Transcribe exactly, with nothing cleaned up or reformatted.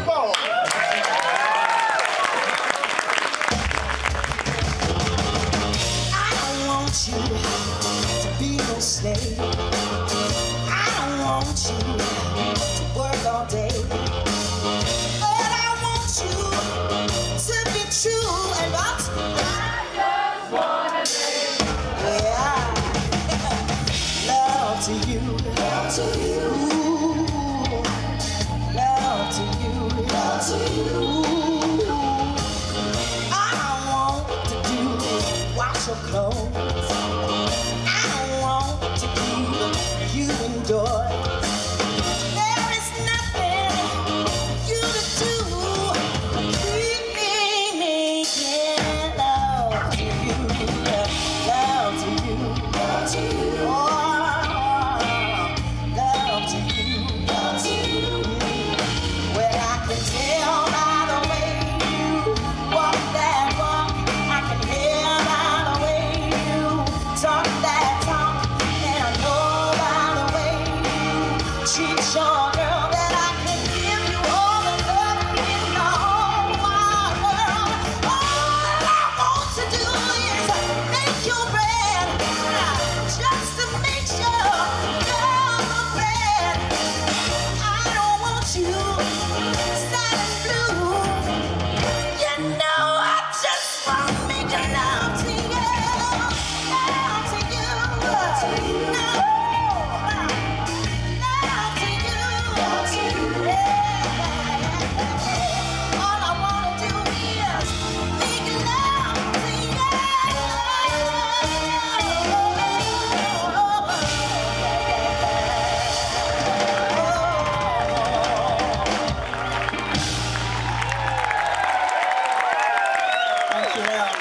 on. I don't want you to be no slave. I don't want you to work all day. But I want you to be true and not. I just wanna live. Yeah. Love to you. Love to you. Ooh. Love to you. Love to you. Your clothes. I don't want to keep you indoors. There is nothing you can do. Keep me making love to you, love to you, love to you. Oh, love to you, love to you. Well, I can tell by the way you walk that walk. I can hear talk that talk, and I know by the way you treat your girl that I can give you all the love in the whole wide world. All I want to do is make your bread, just to make sure you're the bread. I don't want you sad and blue. You know I just want to make love to you. Thank you, Al.